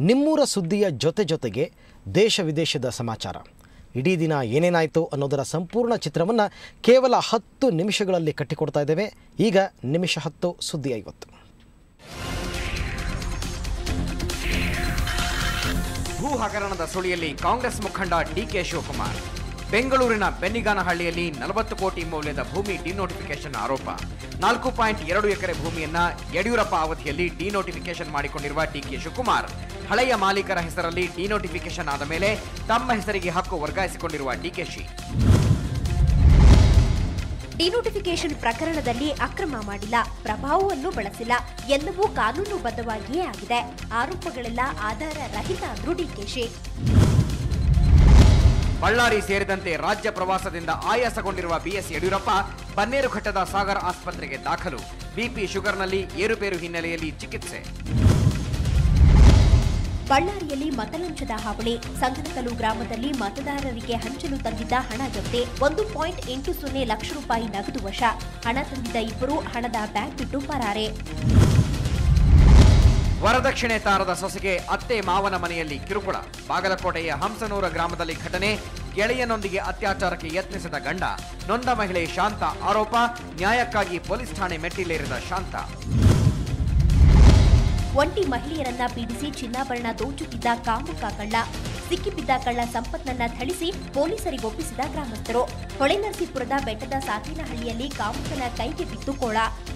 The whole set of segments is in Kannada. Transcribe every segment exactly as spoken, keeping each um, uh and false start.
ನಿಮ್ಮೂರ ಸುದ್ದಿಯ ಜೊತೆ ಜೊತೆಗೆ ದೇಶ ವಿದೇಶದ ಸಮಾಚಾರ, ಇಡೀ ದಿನ ಏನೇನಾಯಿತು ಅನ್ನೋದರ ಸಂಪೂರ್ಣ ಚಿತ್ರವನ್ನು ಕೇವಲ ಹತ್ತು ನಿಮಿಷಗಳಲ್ಲಿ ಕಟ್ಟಿಕೊಡ್ತಾ ಇದ್ದೇವೆ. ಈಗ ನಿಮಿಷ ಹತ್ತು ಸುದ್ದಿ ಐವತ್ತು. ಭೂ ಹಗರಣದ ಸುಳಿಯಲ್ಲಿ ಕಾಂಗ್ರೆಸ್ ಮುಖಂಡ ಡಿಕೆ ಶಿವಕುಮಾರ್. ಬೆಂಗಳೂರಿನ ಬೆನ್ನಿಗಾನಹಳ್ಳಿಯಲ್ಲಿ ನಲವತ್ತು ಕೋಟಿ ಮೌಲ್ಯದ ಭೂಮಿ ಡಿನೋಟಿಫಿಕೇಶನ್ ಆರೋಪ. ನಾಲ್ಕು ಪಾಯಿಂಟ್ ಎರಡು ಎಕರೆ ಭೂಮಿಯನ್ನ ಯಡಿಯೂರಪ್ಪ ಅವಧಿಯಲ್ಲಿ ಡಿನೋಟಿಫಿಕೇಶನ್ ಮಾಡಿಕೊಂಡಿರುವ ಡಿಕೆ ಶಿವಕುಮಾರ್ ಹಳೆಯ ಮಾಲೀಕರ ಹೆಸರಲ್ಲಿ ಡಿನೋಟಿಫಿಕೇಶನ್ ಆದ ಮೇಲೆ ತಮ್ಮ ಹೆಸರಿಗೆ ಹಕ್ಕು ವರ್ಗಾಯಿಸಿಕೊಂಡಿರುವ ಡಿಕೆಶಿ. ಡಿನೋಟಿಫಿಕೇಶನ್ ಪ್ರಕರಣದಲ್ಲಿ ಅಕ್ರಮ ಮಾಡಿಲ್ಲ, ಪ್ರಭಾವವನ್ನು ಬಳಸಿಲ್ಲ, ಎಲ್ಲವೂ ಕಾನೂನುಬದ್ಧವಾಗಿಯೇ ಆಗಿದೆ. ಆರೋಪಗಳೆಲ್ಲ ಆಧಾರ ರಹಿತ ಅಂದ್ರು ಡಿಕೆಶಿ. ಬಳ್ಳಾರಿ ಸೇರಿದಂತೆ ರಾಜ್ಯ ಪ್ರವಾಸದಿಂದ ಆಯಾಸಗೊಂಡಿರುವ ಬಿಎಸ್ ಯಡಿಯೂರಪ್ಪ ಬನ್ನೇರುಘಟ್ಟದ ಸಾಗರ ಆಸ್ಪತ್ರೆಗೆ ದಾಖಲು. ಬಿಪಿ ಶುಗರ್ನಲ್ಲಿ ಏರುಪೇರು ಹಿನ್ನೆಲೆಯಲ್ಲಿ ಚಿಕಿತ್ಸೆ. ಬಳ್ಳಾರಿಯಲ್ಲಿ ಮತಲಂಚದ ಹಾವಳಿ. ಸಂಗನಕಲ್ಲು ಗ್ರಾಮದಲ್ಲಿ ಮತದಾರರಿಗೆ ಹಂಚಲು ತಂದಿದ್ದ ಹಣ ಜಪ್ತಿ. ಒಂದು ಪಾಯಿಂಟ್ ಎಂಟು ಸೊನ್ನೆ ಲಕ್ಷ ರೂಪಾಯಿ ನಗದು ವಶ. ಹಣ ತಂದಿದ್ದ ಇಬ್ಬರು ಹಣದ ಬ್ಯಾಗ್ ಬಿಟ್ಟು ಪರಾರೆ. ವರದಕ್ಷಿಣೆ ತಾರದ ಸೊಸೆಗೆ ಅತ್ತೆ ಮಾವನ ಮನೆಯಲ್ಲಿ ಕಿರುಕುಳ. ಬಾಗಲಕೋಟೆಯ ಹಂಸನೂರ ಗ್ರಾಮದಲ್ಲಿ ಘಟನೆ. ಗೆಳೆಯನೊಂದಿಗೆ ಅತ್ಯಾಚಾರಕ್ಕೆ ಯತ್ನಿಸಿದ ಗಂಡ. ನೊಂದ ಮಹಿಳೆ ಶಾಂತ ಆರೋಪ. ನ್ಯಾಯಕ್ಕಾಗಿ ಪೊಲೀಸ್ ಠಾಣೆ ಮೆಟ್ಟಿಲೇರಿದ ಶಾಂತ. ಒಂಟಿ ಮಹಿಳೆಯರನ್ನ ಪೀಡಿಸಿ ಚಿನ್ನಾಭರಣ ದೋಚುತ್ತಿದ್ದ ಕಾಮುಕ ಕಳ್ಳ. ಸಿಕ್ಕಿಬಿದ್ದ ಕಳ್ಳ ಸಂಪತ್ನನ್ನ ಥಳಿಸಿ ಪೊಲೀಸರಿಗೊಪ್ಪಿಸಿದ ಗ್ರಾಮಸ್ಥರು. ಹೊಳೆನರಸೀಪುರದ ಬೆಟ್ಟದ ಸಾತೇನಹಳ್ಳಿಯಲ್ಲಿ ಕಾಮುಕನ ಕೈಗೆ ಬಿತ್ತು ಕೋಳ.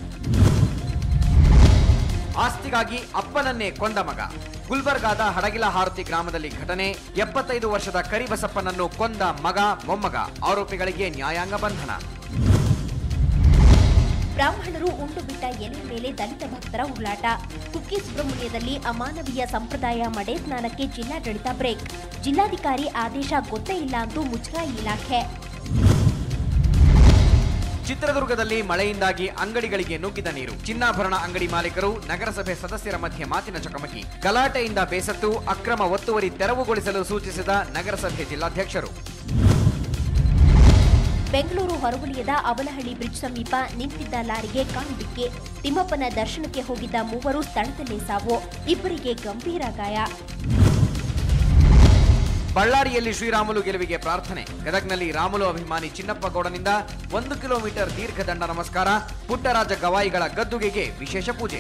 ಆಸ್ತಿಗಾಗಿ ಅಪ್ಪನನ್ನೇ ಕೊಂದ ಮಗ. ಗುಲ್ಬರ್ಗಾದ ಹಡಗಿಲ ಹಾರತಿ ಗ್ರಾಮದಲ್ಲಿ ಘಟನೆ. ಎಪ್ಪತ್ತೈದು ವರ್ಷದ ಕರಿಬಸಪ್ಪನನ್ನು ಕೊಂದ ಮಗ ಮೊಮ್ಮಗ. ಆರೋಪಿಗಳಿಗೆ ನ್ಯಾಯಾಂಗ ಬಂಧನ. ಬ್ರಾಹ್ಮಣರು ಉಂಡು ಬಿಟ್ಟ ಎಲೆ ಮೇಲೆ ದಲಿತ ಭಕ್ತರ ಉಳ್ಳಾಟ. ಕುಕ್ಕೆ ಸುಬ್ರಹ್ಮಣ್ಯದಲ್ಲಿ ಅಮಾನವೀಯ ಸಂಪ್ರದಾಯ ಮಡೆ ಸ್ನಾನಕ್ಕೆ ಜಿಲ್ಲಾಡಳಿತ ಬ್ರೇಕ್. ಜಿಲ್ಲಾಧಿಕಾರಿ ಆದೇಶ ಗೊತ್ತೇ ಇಲ್ಲ ಅಂದು ಮುಜರಾಯಿ ಇಲಾಖೆ. ಚಿತ್ರದುರ್ಗದಲ್ಲಿ ಮಳೆಯಿಂದಾಗಿ ಅಂಗಡಿಗಳಿಗೆ ನುಗ್ಗಿದ ನೀರು. ಚಿನ್ನಾಭರಣ ಅಂಗಡಿ ಮಾಲೀಕರು ನಗರಸಭೆ ಸದಸ್ಯರ ಮಧ್ಯೆ ಮಾತಿನ ಚಕಮಕಿ. ಗಲಾಟೆಯಿಂದ ಬೇಸತ್ತು ಅಕ್ರಮ ಒತ್ತುವರಿ ತೆರವುಗೊಳಿಸಲು ಸೂಚಿಸಿದ ನಗರಸಭೆ ಜಿಲ್ಲಾಧ್ಯಕ್ಷರು. ಬೆಂಗಳೂರು ಹೊರವಲಯದ ಅವಲಹಳ್ಳಿ ಬ್ರಿಡ್ಜ್ ಸಮೀಪ ನಿಂತಿದ್ದ ಲಾರಿಗೆ ಕಾರು ಡಿಕ್ಕಿ. ತಿಮ್ಮಪ್ಪನ ದರ್ಶನಕ್ಕೆ ಹೋಗಿದ್ದ ಮೂವರು ಸ್ಥಳದಲ್ಲೇ ಸಾವು. ಇಬ್ಬರಿಗೆ ಗಂಭೀರ ಗಾಯ. ಬಳ್ಳಾರಿಯಲ್ಲಿ ಶ್ರೀರಾಮುಲು ಗೆಲುವಿಗೆ ಪ್ರಾರ್ಥನೆ. ಗದಗ್ನಲ್ಲಿ ರಾಮುಲು ಅಭಿಮಾನಿ ಚಿನ್ನಪ್ಪ ಗೌಡನಿಂದ ಒಂದು ಕಿಲೋಮೀಟರ್ ದೀರ್ಘದಂಡ ನಮಸ್ಕಾರ. ಪುಟ್ಟರಾಜ ಗವಾಯಿಗಳ ಗದ್ದುಗೆಗೆ ವಿಶೇಷ ಪೂಜೆ.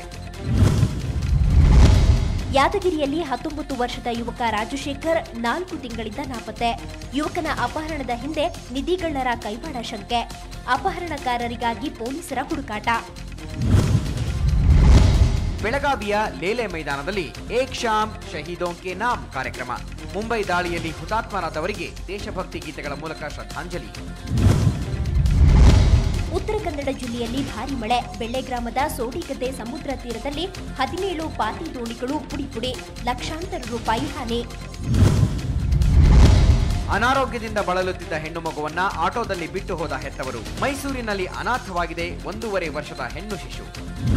ಯಾದಗಿರಿಯಲ್ಲಿ ಹತ್ತೊಂಬತ್ತು ವರ್ಷದ ಯುವಕ ರಾಜಶೇಖರ್ ನಾಲ್ಕು ತಿಂಗಳಿಂದ ನಾಪತ್ತೆ. ಯುವಕನ ಅಪಹರಣದ ಹಿಂದೆ ನಿಧಿಗಳ್ಳರ ಕೈವಾಡ ಶಂಕೆ. ಅಪಹರಣಕಾರರಿಗಾಗಿ ಪೊಲೀಸರ ಹುಡುಕಾಟ. ಬೆಳಗಾವಿಯ ಲೇಲೆ ಮೈದಾನದಲ್ಲಿ ಏಕ್ ಶಾಮ್ ಶಹೀದೋಂ ಕೆ ನಾಮ್ ಕಾರ್ಯಕ್ರಮ. ಮುಂಬೈ ದಾಳಿಯಲ್ಲಿ ಹುತಾತ್ಮರಾದವರಿಗೆ ದೇಶಭಕ್ತಿ ಗೀತೆಗಳ ಮೂಲಕ ಶ್ರದ್ಧಾಂಜಲಿ. ಉತ್ತರ ಕನ್ನಡ ಜಿಲ್ಲೆಯಲ್ಲಿ ಭಾರೀ ಮಳೆ. ಬೆಳ್ಳೆಗ್ರಾಮದ ಸೋಡಿಗದ್ದೆ ಸಮುದ್ರ ತೀರದಲ್ಲಿ ಹದಿನೇಳು ಪಾತಿ ದೋಣಿಗಳು ಪುಡಿ ಪುಡಿ. ಲಕ್ಷಾಂತರ ರೂಪಾಯಿ ಹಾನಿ. ಅನಾರೋಗ್ಯದಿಂದ ಬಳಲುತ್ತಿದ್ದ ಹೆಣ್ಣು ಮಗುವನ್ನ ಆಟೋದಲ್ಲಿ ಬಿಟ್ಟು ಹೋದ ಹೆತ್ತವರು. ಮೈಸೂರಿನಲ್ಲಿ ಅನಾಥವಾಗಿದೆ ಒಂದೂವರೆ ವರ್ಷದ ಹೆಣ್ಣು ಶಿಶು.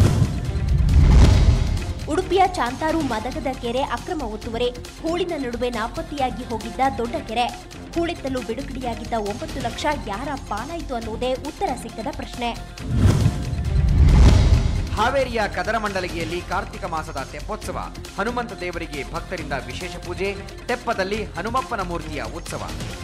ಉಡುಪಿಯ ಚಾಂತಾರು ಮದಗದ ಕೆರೆ ಅಕ್ರಮ ಒತ್ತುವರಿ. ಹೂಳಿನ ನಡುವೆ ನಾಪತ್ತೆಯಾಗಿ ಹೋಗಿದ್ದ ದೊಡ್ಡ ಕೆರೆ. ಹೂಳೆತ್ತಲು ಬಿಡುಗಡೆಯಾಗಿದ್ದ ಒಂಬತ್ತು ಲಕ್ಷ ಯಾರ ಪಾಲಾಯಿತು ಅನ್ನೋದೇ ಉತ್ತರ ಸಿಕ್ಕದ ಪ್ರಶ್ನೆ. ಹಾವೇರಿಯ ಕದರಮಂಡಲಗಿಯಲ್ಲಿ ಕಾರ್ತಿಕ ಮಾಸದ ತೆಪ್ಪೋತ್ಸವ. ಹನುಮಂತ ದೇವರಿಗೆ ಭಕ್ತರಿಂದ ವಿಶೇಷ ಪೂಜೆ. ತೆಪ್ಪದಲ್ಲಿ ಹನುಮಪ್ಪನ ಮೂರ್ತಿಯ ಉತ್ಸವ.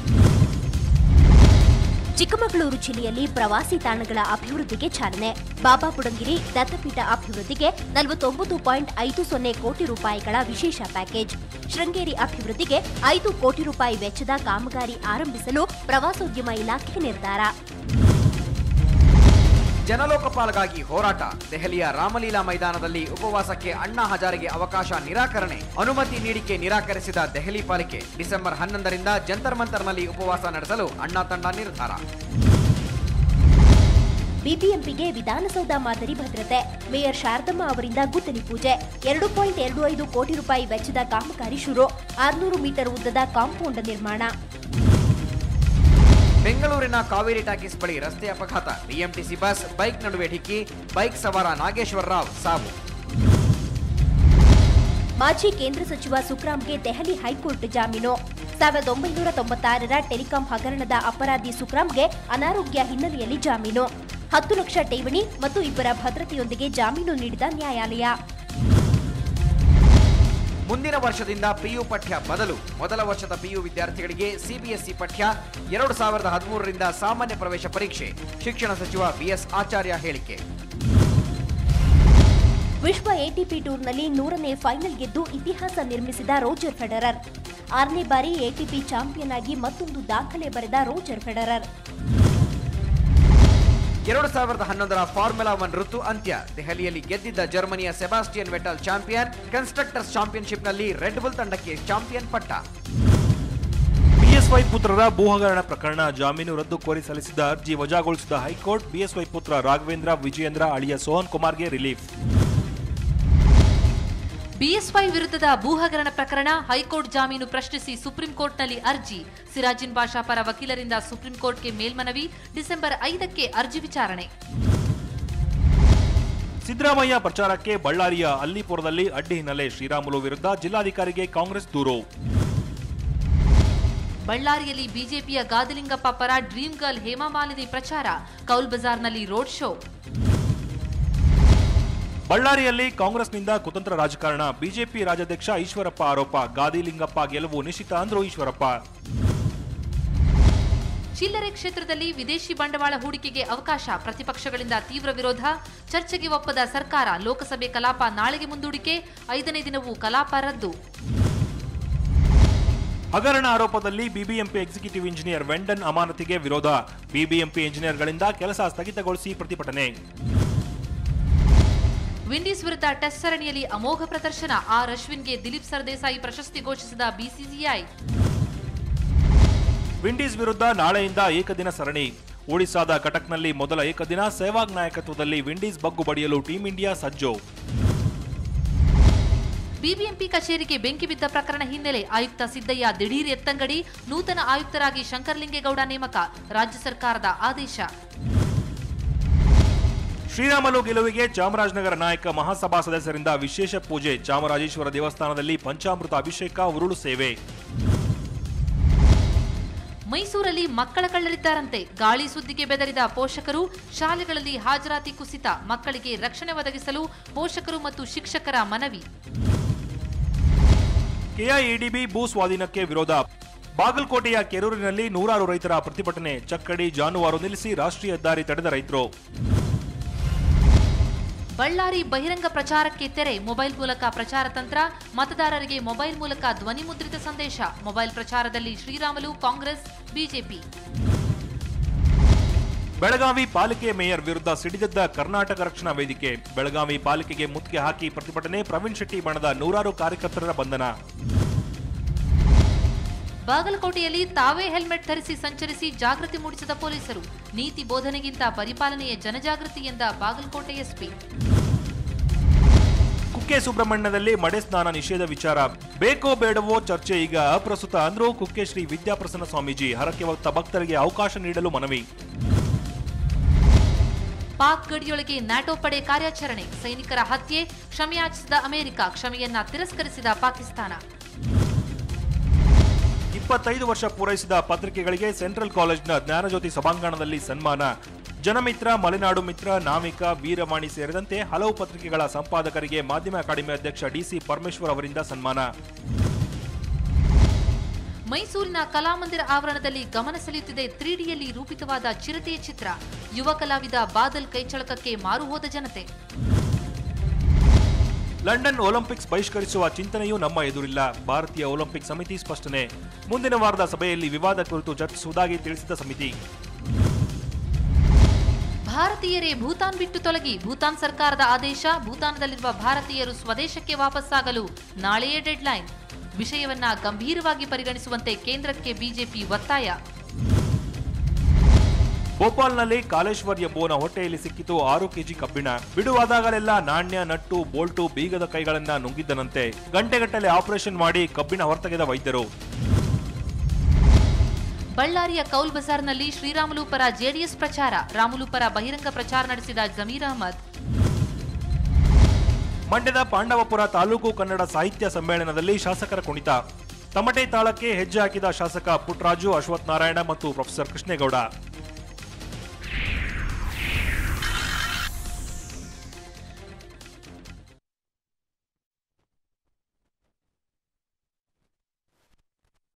ಚಿಕ್ಕಮಗಳೂರು ಜಿಲ್ಲೆಯಲ್ಲಿ ಪ್ರವಾಸಿ ತಾಣಗಳ ಅಭಿವೃದ್ಧಿಗೆ ಚಾಲನೆ. ಬಾಬಾ ಬುಡಂಗಿರಿ ದತ್ತಪೀಠ ಅಭಿವೃದ್ಧಿಗೆ ನಲವತ್ತೊಂಬತ್ತು ಪಾಯಿಂಟ್ ಐದು ಸೊನ್ನೆ ಕೋಟಿ ರೂಪಾಯಿಗಳ ವಿಶೇಷ ಪ್ಯಾಕೇಜ್. ಶೃಂಗೇರಿ ಅಭಿವೃದ್ಧಿಗೆ ಐದು ಕೋಟಿ ರೂಪಾಯಿ ವೆಚ್ಚದ ಕಾಮಗಾರಿ ಆರಂಭಿಸಲು ಪ್ರವಾಸೋದ್ಯಮ ಇಲಾಖೆ ನಿರ್ಧಾರ. ಜನಲೋಕಪಾಲಗಾಗಿ ಹೋರಾಟ. ದೆಹಲಿಯ ರಾಮಲೀಲಾ ಮೈದಾನದಲ್ಲಿ ಉಪವಾಸಕ್ಕೆ ಅಣ್ಣಾ ಹಜಾರೆಗೆ ಅವಕಾಶ ನಿರಾಕರಣೆ. ಅನುಮತಿ ನೀಡಿಕೆ ನಿರಾಕರಿಸಿದ ದೆಹಲಿ ಪಾಲಿಕೆ. ಡಿಸೆಂಬರ್ ಹನ್ನೊಂದರಿಂದ ಜಂತರ್ ಮಂತರ್ನಲ್ಲಿ ಉಪವಾಸ ನಡೆಸಲು ಅಣ್ಣಾ ತಂಡ ನಿರ್ಧಾರ. ಬಿಬಿಎಂಪಿಗೆ ವಿಧಾನಸೌಧ ಮಾದರಿ ಭದ್ರತೆ. ಮೇಯರ್ ಶಾರದಮ್ಮ ಅವರಿಂದ ಗುದ್ದಲಿ ಪೂಜೆ. ಎರಡು ಪಾಯಿಂಟ್ ಎರಡು ಐದು ಕೋಟಿ ರೂಪಾಯಿ ವೆಚ್ಚದ ಕಾಮಗಾರಿ ಶುರು. ಆರುನೂರು ಮೀಟರ್ ಉದ್ದದ ಕಾಂಪೌಂಡ್ ನಿರ್ಮಾಣ. ಬೆಂಗಳೂರಿನ ಕಾವೇರಿ ಟಾಕೀಸ್ ಬಳಿ ರಸ್ತೆ ಅಪಘಾತ. ಬಿಎಂಟಿಸಿ ಬಸ್ ಬೈಕ್ ನಡುವೆ ಡಿಕ್ಕಿ. ಬೈಕ್ ಸವಾರ ನಾಗೇಶ್ವರ ರಾವ್ ಸಾವು. ಮಾಜಿ ಕೇಂದ್ರ ಸಚಿವ ಸುಕ್ರಾಂಗೆ ದೆಹಲಿ ಹೈಕೋರ್ಟ್ ಜಾಮೀನು. ಸಾವಿರದ ಒಂಬೈನೂರ ತೊಂಬತ್ತಾರರ ಟೆಲಿಕಾಂ ಹಗರಣದ ಅಪರಾಧಿ ಸುಕ್ರಾಂಗೆ ಅನಾರೋಗ್ಯ ಹಿನ್ನೆಲೆಯಲ್ಲಿ ಜಾಮೀನು. ಹತ್ತು ಲಕ್ಷ ಠೇವಣಿ ಮತ್ತು ಇಬ್ಬರ ಭದ್ರತೆಯೊಂದಿಗೆ ಜಾಮೀನು ನೀಡಿದ ನ್ಯಾಯಾಲಯ. ಮುಂದಿನ ವರ್ಷದಿಂದ ಪಿಯು ಪಠ್ಯ ಬದಲು ಮೊದಲ ವರ್ಷದ ಪಿಯು ವಿದ್ಯಾರ್ಥಿಗಳಿಗೆ ಸಿಬಿಎಸ್ಇ ಪಠ್ಯ. ಎರಡು ಸಾವಿರದ ಹದಿಮೂರರಿಂದ ಸಾಮಾನ್ಯ ಪ್ರವೇಶ ಪರೀಕ್ಷೆ. ಶಿಕ್ಷಣ ಸಚಿವ ಬಿಎಸ್ ಆಚಾರ್ಯ ಹೇಳಿಕೆ. ವಿಶ್ವ ಎಟಿಪಿ ಟೂರ್ನಲ್ಲಿ ನೂರನೇ ಫೈನಲ್ ಗೆದ್ದು ಇತಿಹಾಸ ನಿರ್ಮಿಸಿದ ರೋಜರ್ ಫೆಡರರ್. ಆರನೇ ಬಾರಿ ಎಟಿಪಿ ಚಾಂಪಿಯನ್ ಆಗಿ ಮತ್ತೊಂದು ದಾಖಲೆ ಬರೆದ ರೋಜರ್ ಫೆಡರರ್. ಎರಡು ಸಾವಿರದ ಹನ್ನೊಂದರ ಫಾರ್ಮುಲಾ ಒನ್ ಋತು ಅಂತ್ಯ. ದೆಹಲಿಯಲ್ಲಿ ಗೆದ್ದಿದ್ದ ಜರ್ಮನಿಯ ಸೆಬಾಸ್ಟಿಯನ್ ವೆಟಲ್ ಚಾಂಪಿಯನ್. ಕನ್ಸ್ಟ್ರಕ್ಟರ್ಸ್ ಚಾಂಪಿಯನ್ಶಿಪ್ನಲ್ಲಿ ರೆಡ್ ಬುಲ್ ತಂಡಕ್ಕೆ ಚಾಂಪಿಯನ್ ಪಟ್ಟ. ಬಿಎಸ್ವೈ ಪುತ್ರರ ಭೂ ಹಗರಣ ಪ್ರಕರಣ ಜಾಮೀನು ರದ್ದು ಕೋರಿ ಸಲ್ಲಿಸಿದ್ದ ಅರ್ಜಿ ವಜಾಗೊಳಿಸಿದ ಹೈಕೋರ್ಟ್. ಬಿಎಸ್ವೈ ಪುತ್ರ ರಾಘವೇಂದ್ರ ವಿಜಯೇಂದ್ರ ಅಳಿಯ ಸೋಹನ್ ಕುಮಾರ್ಗೆ ರಿಲೀಫ್. ಬಿಎಸ್ವೈ ವಿರುದ್ಧದ ಭೂ ಹಗರಣ ಪ್ರಕರಣ ಹೈಕೋರ್ಟ್ ಜಾಮೀನು ಪ್ರಶ್ನಿಸಿ ಸುಪ್ರೀಂ ಕೋರ್ಟ್ನಲ್ಲಿ ಅರ್ಜಿ. ಸಿರಾಜಿನ್ ಬಾಷಾ ಪರ ವಕೀಲರಿಂದ ಸುಪ್ರೀಂ ಕೋರ್ಟ್ಗೆ ಮೇಲ್ಮನವಿ. ಡಿಸೆಂಬರ್ ಐದಕ್ಕೆ ಅರ್ಜಿ ವಿಚಾರಣೆ. ಸಿದ್ದರಾಮಯ್ಯ ಪ್ರಚಾರಕ್ಕೆ ಬಳ್ಳಾರಿಯ ಅಲ್ಲಿಪುರದಲ್ಲಿ ಅಡ್ಡಿ ಹಿನ್ನೆಲೆ. ಶ್ರೀರಾಮುಲು ವಿರುದ್ಧ ಜಿಲ್ಲಾಧಿಕಾರಿಗೆ ಕಾಂಗ್ರೆಸ್ ದೂರು. ಬಳ್ಳಾರಿಯಲ್ಲಿ ಬಿಜೆಪಿಯ ಗಾದಿಲಿಂಗಪ್ಪ ಪರ ಡ್ರೀಮ್ ಗರ್ಲ್ ಹೇಮಾ ಮಾಲಿನಿ ಪ್ರಚಾರ. ಕೌಲ್ ಬಜಾರ್ನಲ್ಲಿ ರೋಡ್ ಶೋ. ಬಳ್ಳಾರಿಯಲ್ಲಿ ಕಾಂಗ್ರೆಸ್ನಿಂದ ಕುತಂತ್ರ ರಾಜಕಾರಣ. ಬಿಜೆಪಿ ರಾಜ್ಯಾಧ್ಯಕ್ಷ ಈಶ್ವರಪ್ಪ ಆರೋಪ. ಗಾದಿಲಿಂಗಪ್ಪ ಗೆಲುವು ನಿಶ್ಚಿತ ಅಂದ್ರು ಈಶ್ವರಪ್ಪ. ಚಿಲ್ಲರೆ ಕ್ಷೇತ್ರದಲ್ಲಿ ವಿದೇಶಿ ಬಂಡವಾಳ ಹೂಡಿಕೆಗೆ ಅವಕಾಶ. ಪ್ರತಿಪಕ್ಷಗಳಿಂದ ತೀವ್ರ ವಿರೋಧ. ಚರ್ಚೆಗೆ ಒಪ್ಪದ ಸರ್ಕಾರ. ಲೋಕಸಭೆ ಕಲಾಪ ನಾಳೆಗೆ ಮುಂದೂಡಿಕೆ. ಐದನೇ ದಿನವೂ ಕಲಾಪ ರದ್ದು. ಹಗರಣ ಆರೋಪದಲ್ಲಿ ಬಿಬಿಎಂಪಿ ಎಕ್ಸಿಕ್ಯೂಟಿವ್ ಇಂಜಿನಿಯರ್ ವೆಂಡನ್ ಅಮಾನತಿಗೆ ವಿರೋಧ. ಬಿಬಿಎಂಪಿ ಇಂಜಿನಿಯರ್ಗಳಿಂದ ಕೆಲಸ ಸ್ಥಗಿತಗೊಳಿಸಿ ಪ್ರತಿಭಟನೆ. ವಿಂಡೀಸ್ ವಿರುದ್ಧ ಟೆಸ್ಟ್ ಸರಣಿಯಲ್ಲಿ ಅಮೋಘ ಪ್ರದರ್ಶನ. ಆರ್ ಅಶ್ವಿನ್ಗೆ ದಿಲೀಪ್ ಸರ್ದೇಸಾಯಿ ಪ್ರಶಸ್ತಿ ಘೋಷಿಸಿದ ಬಿಸಿಸಿಐ. ವಿಂಡೀಸ್ ವಿರುದ್ಧ ನಾಳೆಯಿಂದ ಏಕದಿನ ಸರಣಿ. ಒಡಿಶಾದ ಕಟಕ್ನಲ್ಲಿ ಮೊದಲ ಏಕದಿನ. ಸೆಹ್ವಾಗ್ ನಾಯಕತ್ವದಲ್ಲಿ ವಿಂಡೀಸ್ ಬಗ್ಗು ಬಡಿಯಲು ಟೀಂ ಇಂಡಿಯಾ ಸಜ್ಜು. ಬಿಬಿಎಂಪಿ ಕಚೇರಿಗೆ ಬೆಂಕಿ ಬಿದ್ದ ಪ್ರಕರಣ ಹಿನ್ನೆಲೆ ಆಯುಕ್ತ ಸಿದ್ದಯ್ಯ ದಿಢೀರ್ ಎತ್ತಂಗಡಿ. ನೂತನ ಆಯುಕ್ತರಾಗಿ ಶಂಕರಲಿಂಗೇಗೌಡ ನೇಮಕ. ರಾಜ್ಯ ಸರ್ಕಾರದ ಆದೇಶ. ಶ್ರೀರಾಮುಲು ಗೆಲುವಿಗೆ ಚಾಮರಾಜನಗರ ನಾಯಕ ಮಹಾಸಭಾ ಸದಸ್ಯರಿಂದ ವಿಶೇಷ ಪೂಜೆ. ಚಾಮರಾಜೇಶ್ವರ ದೇವಸ್ಥಾನದಲ್ಲಿ ಪಂಚಾಮೃತ ಅಭಿಷೇಕ, ಉರುಳು ಸೇವೆ. ಮೈಸೂರಲ್ಲಿ ಮಕ್ಕಳ ಕಳ್ಳರಿದ್ದಾರಂತೆ. ಗಾಳಿ ಸುದ್ದಿಗೆ ಬೆದರಿದ ಪೋಷಕರು. ಶಾಲೆಗಳಲ್ಲಿ ಹಾಜರಾತಿ ಕುಸಿತ. ಮಕ್ಕಳಿಗೆ ರಕ್ಷಣೆ ಒದಗಿಸಲು ಪೋಷಕರು ಮತ್ತು ಶಿಕ್ಷಕರ ಮನವಿ. ಕೆಐಎಡಿಬಿ ಭೂ ಸ್ವಾಧೀನಕ್ಕೆ ವಿರೋಧ. ಬಾಗಲಕೋಟೆಯ ಕೆರೂರಿನಲ್ಲಿ ನೂರಾರು ರೈತರ ಪ್ರತಿಭಟನೆ. ಚಕ್ಕಡಿ ಜಾನುವಾರು ನಿಲ್ಲಿಸಿ ರಾಷ್ಟ್ರೀಯ ಹೆದ್ದಾರಿ ತಡೆದ ರೈತರು. ಬಳ್ಳಾರಿ ಬಹಿರಂಗ ಪ್ರಚಾರಕ್ಕೆ ತೆರೆ. ಮೊಬೈಲ್ ಮೂಲಕ ಪ್ರಚಾರ ತಂತ್ರ. ಮತದಾರರಿಗೆ ಮೊಬೈಲ್ ಮೂಲಕ ಧ್ವನಿ ಮುದ್ರಿತ ಸಂದೇಶ. ಮೊಬೈಲ್ ಪ್ರಚಾರದಲ್ಲಿ ಶ್ರೀರಾಮುಲು, ಕಾಂಗ್ರೆಸ್, ಬಿಜೆಪಿ. ಬೆಳಗಾವಿ ಪಾಲಿಕೆ ಮೇಯರ್ ವಿರುದ್ಧ ಸಿಡಿದೆದ್ದ ಕರ್ನಾಟಕ ರಕ್ಷಣಾ ವೇದಿಕೆ. ಬೆಳಗಾವಿ ಪಾಲಿಕೆಗೆ ಮುತ್ತಿಗೆ ಹಾಕಿ ಪ್ರತಿಭಟನೆ. ಪ್ರವೀಣ್ ಶೆಟ್ಟಿ ಬಣದ ನೂರಾರು ಕಾರ್ಯಕರ್ತರ ಬಂಧನ. ಬಾಗಲಕೋಟೆಯಲ್ಲಿ ತಾವೇ ಹೆಲ್ಮೆಟ್ ಧರಿಸಿ ಸಂಚರಿಸಿ ಜಾಗೃತಿ ಮೂಡಿಸಿದ ಪೊಲೀಸರು. ನೀತಿ ಬೋಧನೆಗಿಂತ ಪರಿಪಾಲನೆಯ ಜನಜಾಗೃತಿ ಎಂದ ಬಾಗಲಕೋಟೆ ಎಸ್ಪಿ. ಕುಕ್ಕೆ ಸುಬ್ರಹ್ಮಣ್ಯದಲ್ಲಿ ಮಡೆ ಸ್ನಾನ ನಿಷೇಧ ವಿಚಾರ. ಬೇಕೋ ಬೇಡವೋ ಚರ್ಚೆ ಈಗ ಅಪ್ರಸ್ತುತ ಅಂದ್ರು ಕುಕ್ಕೆ ಶ್ರೀ ವಿದ್ಯಾಪ್ರಸನ್ನ ಸ್ವಾಮೀಜಿ. ಹರಕೆ ಹೊತ್ತ ಭಕ್ತರಿಗೆ ಅವಕಾಶ ನೀಡಲು ಮನವಿ. ಪಾಕ್ ಗಡಿಯೊಳಗೆ ನ್ಯಾಟೋ ಪಡೆ ಕಾರ್ಯಾಚರಣೆ. ಸೈನಿಕರ ಹತ್ಯೆ ಕ್ಷಮೆಯಾಚಿಸಿದ ಅಮೆರಿಕ. ಕ್ಷಮೆಯನ್ನ ತಿರಸ್ಕರಿಸಿದ ಪಾಕಿಸ್ತಾನ. ಇಪ್ಪತ್ತೈದು ವರ್ಷ ಪೂರೈಸಿದ ಪತ್ರಿಕೆಗಳಿಗೆ ಸೆಂಟ್ರಲ್ ಕಾಲೇಜ್ನ ಜ್ಞಾನಜ್ಯೋತಿ ಸಭಾಂಗಣದಲ್ಲಿ ಸನ್ಮಾನ. ಜನಮಿತ್ರ, ಮಲೆನಾಡು ಮಿತ್ರ, ನಾವಿಕ, ವೀರವಾಣಿ ಸೇರಿದಂತೆ ಹಲವು ಪತ್ರಿಕೆಗಳ ಸಂಪಾದಕರಿಗೆ ಮಾಧ್ಯಮ ಅಕಾಡೆಮಿ ಅಧ್ಯಕ್ಷ ಡಿಸಿ ಪರಮೇಶ್ವರ್ ಅವರಿಂದ ಸನ್ಮಾನ. ಮೈಸೂರಿನ ಕಲಾಮಂದಿರ ಆವರಣದಲ್ಲಿ ಗಮನ ಸೆಳೆಯುತ್ತಿದೆ ತ್ರೀ ಡಿಯಲ್ಲಿ ರೂಪಿತವಾದ ಚಿರತೆಯ ಚಿತ್ರ. ಯುವ ಕಲಾವಿದ ಬಾದಲ್ ಕೈಚಳಕಕ್ಕೆ ಮಾರು ಹೋದ ಜನತೆ. ಲಂಡನ್ ಒಲಿಂಪಿಕ್ಸ್ ಬಹಿಷ್ಕರಿಸುವ ಚಿಂತನೆಯೂ ನಮ್ಮ ಎದುರಿಲ್ಲ. ಭಾರತೀಯ ಒಲಿಂಪಿಕ್ ಸಮಿತಿ ಸ್ಪಷ್ಟನೆ. ಮುಂದಿನ ವಾರದ ಸಭೆಯಲ್ಲಿ ವಿವಾದ ಕುರಿತು ಚರ್ಚಿಸುವುದಾಗಿ ತಿಳಿಸಿದ ಸಮಿತಿ. ಭಾರತೀಯರೇ ಭೂತಾನ್ ಬಿಟ್ಟು ತೊಲಗಿ. ಭೂತಾನ್ ಸರ್ಕಾರದ ಆದೇಶ. ಭೂತಾನದಲ್ಲಿರುವ ಭಾರತೀಯರು ಸ್ವದೇಶಕ್ಕೆ ವಾಪಸ್ಸಾಗಲು ನಾಳೆಯೇ ಡೆಡ್ಲೈನ್. ವಿಷಯವನ್ನ ಗಂಭೀರವಾಗಿ ಪರಿಗಣಿಸುವಂತೆ ಕೇಂದ್ರಕ್ಕೆ ಬಿಜೆಪಿ ಒತ್ತಾಯ. ಭೋಪಾಲ್ನಲ್ಲಿ ಕಾಲೇಶ್ವರ್ ಎಂಬುವನ ಹೊಟ್ಟೆಯಲ್ಲಿ ಸಿಕ್ಕಿತು ಆರು ಕೆಜಿ ಕಬ್ಬಿಣ. ಬಿಡುವಾದಾಗಲೆಲ್ಲ ನಾಣ್ಯ, ನಟ್ಟು, ಬೋಲ್ಟು, ಬೀಗದ ಕೈಗಳನ್ನ ನುಂಗಿದ್ದನಂತೆ. ಗಂಟೆಗಟ್ಟಲೆ ಆಪರೇಷನ್ ಮಾಡಿ ಕಬ್ಬಿಣ ಹೊರತೆಗೆದ ವೈದ್ಯರು. ಬಳ್ಳಾರಿಯ ಕೌಲ್ ಬಜಾರ್ನಲ್ಲಿ ಶ್ರೀರಾಮುಲು ಪರ ಜೆಡಿಎಸ್ ಪ್ರಚಾರ. ರಾಮುಲು ಪರ ಬಹಿರಂಗ ಪ್ರಚಾರ ನಡೆಸಿದ ಜಮೀರ್ ಅಹಮದ್. ಮಂಡ್ಯದ ಪಾಂಡವಪುರ ತಾಲೂಕು ಕನ್ನಡ ಸಾಹಿತ್ಯ ಸಮ್ಮೇಳನದಲ್ಲಿ ಶಾಸಕರ ಕುಣಿತ. ತಮಟೆ ತಾಳಕ್ಕೆ ಹೆಜ್ಜೆ ಹಾಕಿದ ಶಾಸಕ ಪುಟ್ಟರಾಜು, ಅಶ್ವಥ್ ನಾರಾಯಣ ಮತ್ತು ಪ್ರೊಫೆಸರ್ ಕೃಷ್ಣೇಗೌಡ.